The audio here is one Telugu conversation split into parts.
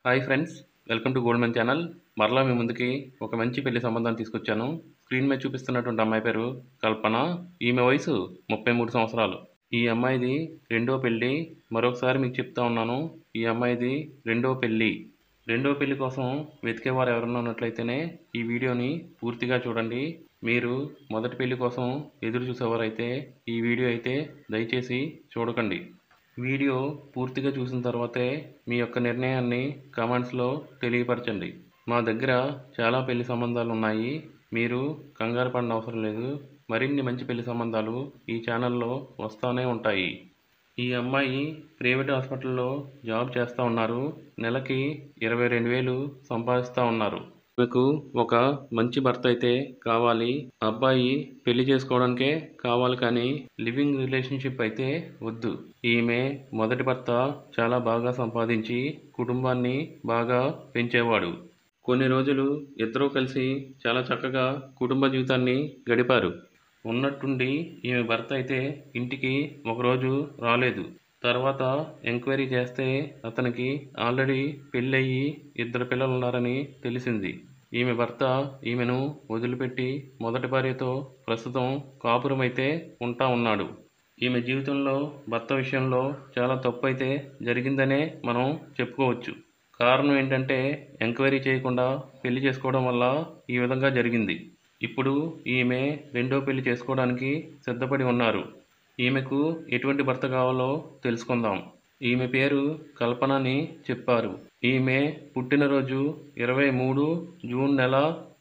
Hi friends, welcome to Goldman channel. మరలా మీ ముందుకి ఒక మంచి పెళ్లి సంబంధాన్ని తీసుకొచ్చాను. స్క్రీన్ మీద చూపిస్తున్నటువంటి అమ్మాయి పేరు కల్పన. ఈమె వయసు 33 సంవత్సరాలు. ఈ అమ్మాయిది రెండో పెళ్లి. మరొకసారి మీకు చెప్తా ఉన్నాను, ఈ అమ్మాయిది రెండో పెళ్లి. రెండో పెళ్లి కోసం వెతికేవారు ఎవరన్నా ఉన్నట్లయితేనే ఈ వీడియోని పూర్తిగా చూడండి. మీరు మొదటి పెళ్లి కోసం ఎదురు చూసేవారైతే ఈ వీడియో అయితే దయచేసి చూడకండి. వీడియో పూర్తిగా చూసిన తర్వాతే మీ యొక్క నిర్ణయాన్ని కామెంట్స్లో తెలియపరచండి. మా దగ్గర చాలా పెళ్లి సంబంధాలు ఉన్నాయి. మీరు కంగారు పడిన అవసరం లేదు. మరిన్ని మంచి పెళ్లి సంబంధాలు ఈ ఛానల్లో వస్తూనే ఉంటాయి. ఈ అమ్మాయి ప్రైవేట్ హాస్పిటల్లో జాబ్ చేస్తూ ఉన్నారు. నెలకి 22,000 సంపాదిస్తూ ఉన్నారు. మీకు ఒక మంచి భర్త అయితే కావాలి. అబ్బాయి పెళ్లి చేసుకోవడానికే కావాలి, కానీ లివింగ్ రిలేషన్షిప్ అయితే వద్దు. ఈమె మొదటి భర్త చాలా బాగా సంపాదించి కుటుంబాన్ని బాగా పెంచేవాడు. కొన్ని రోజులు ఇద్దరూ కలిసి చాలా చక్కగా కుటుంబ జీవితాన్ని గడిపారు. ఉన్నట్టుండి ఈమె భర్త అయితే ఇంటికి ఒకరోజు రాలేదు. తర్వాత ఎంక్వైరీ చేస్తే అతనికి ఆల్రెడీ పెళ్ళయి 2 పిల్లలు ఉన్నారని తెలిసింది. ఈమె భర్త ఈమెను వదిలిపెట్టి మొదటి భార్యతో ప్రస్తుతం కాపురం అయితే ఉంటా ఉన్నాడు. ఈమె జీవితంలో భర్త విషయంలో చాలా తప్పు అయితే జరిగిందనే మనం చెప్పుకోవచ్చు. కారణం ఏంటంటే ఎంక్వైరీ చేయకుండా పెళ్లి చేసుకోవడం వల్ల ఈ విధంగా జరిగింది. ఇప్పుడు ఈమె రెండో పెళ్లి చేసుకోవడానికి సిద్ధపడి ఉన్నారు. ఈమెకు ఎటువంటి భర్త కావాలో తెలుసుకుందాం. ఈమె పేరు కల్పన అని చెప్పారు. ఈమె పుట్టినరోజు 23 జూన్ నెల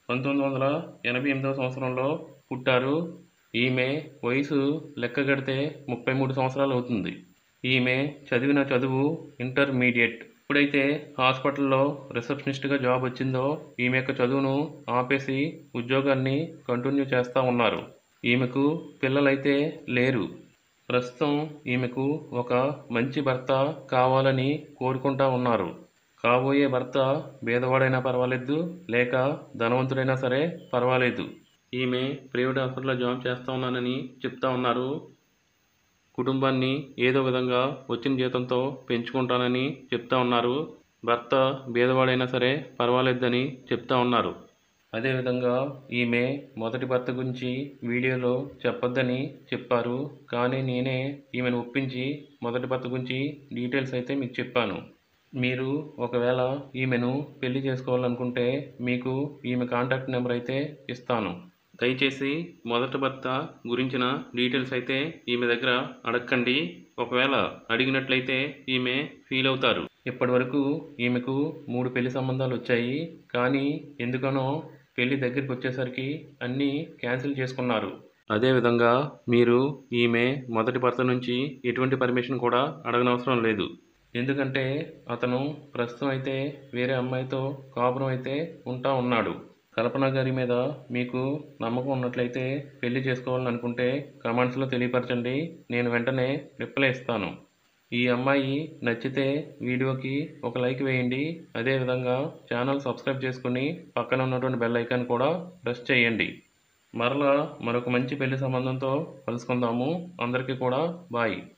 1988 సంవత్సరంలో పుట్టారు. ఈమె వయసు లెక్కగడితే 33 సంవత్సరాలు అవుతుంది. ఈమె చదివిన చదువు ఇంటర్మీడియట్. ఎప్పుడైతే హాస్పిటల్లో రిసెప్షనిస్ట్గా జాబ్ వచ్చిందో ఈమె యొక్క చదువును ఆపేసి ఉద్యోగాన్ని కంటిన్యూ చేస్తూ ఉన్నారు. ఈమెకు పిల్లలైతే లేరు. ప్రస్తుతం ఈమెకు ఒక మంచి భర్త కావాలని కోరుకుంటా ఉన్నారు. కాబోయే భర్త పేదవాడైనా పర్వాలేదు, లేక ధనవంతుడైనా సరే పర్వాలేదు. ఈమె ప్రైవేట్ హాస్పిటల్లో జాబ్ చేస్తూ ఉన్నానని చెప్తా ఉన్నారు. కుటుంబాన్ని ఏదో విధంగా వచ్చిన జీతంతో పెంచుకుంటానని చెప్తా ఉన్నారు. భర్త పేదవాడైనా సరే పర్వాలేదని చెప్తా ఉన్నారు. అదేవిధంగా ఈమె మొదటి భర్త గురించి వీడియోలో చెప్పొద్దని చెప్పారు, కానీ నేనే ఈమెను ఒప్పించి మొదటి భర్త గురించి డీటెయిల్స్ అయితే మీకు చెప్పాను. మీరు ఒకవేళ ఈమెను పెళ్లి చేసుకోవాలనుకుంటే మీకు ఈమె కాంటాక్ట్ నెంబర్ అయితే ఇస్తాను. దయచేసి మొదటి భర్త గురించిన డీటెయిల్స్ అయితే ఈమె దగ్గర అడగండి. ఒకవేళ అడిగినట్లయితే ఈమె ఫీల్ అవుతారు. ఇప్పటి వరకు ఈమెకు 3 పెళ్లి సంబంధాలు వచ్చాయి, కానీ ఎందుకనో పెళ్లి దగ్గరికి వచ్చేసరికి అన్నీ క్యాన్సిల్ చేసుకున్నారు. అదేవిధంగా మీరు ఈమె మొదటి భర్త నుంచి ఎటువంటి పర్మిషన్ కూడా అడగనవసరం లేదు. ఎందుకంటే అతను ప్రస్తుతం అయితే వేరే అమ్మాయితో కాపురం అయితే ఉంటా ఉన్నాడు. కల్పన గారి మీద మీకు నమ్మకం ఉన్నట్లయితే పెళ్లి చేసుకోవాలని అనుకుంటే కామెంట్స్లో తెలియపరచండి. నేను వెంటనే రిప్లై ఇస్తాను. ఈ అమ్మాయి నచ్చితే వీడియోకి ఒక లైక్ వేయండి. అదేవిధంగా ఛానల్ సబ్స్క్రైబ్ చేసుకుని పక్కన ఉన్నటువంటి బెల్ ఐకాన్ కూడా ప్రెస్ చేయండి. మరలా మరొక మంచి పెళ్లి సంబంధంతో కలుసుకుందాము. అందరికీ కూడా బాయ్.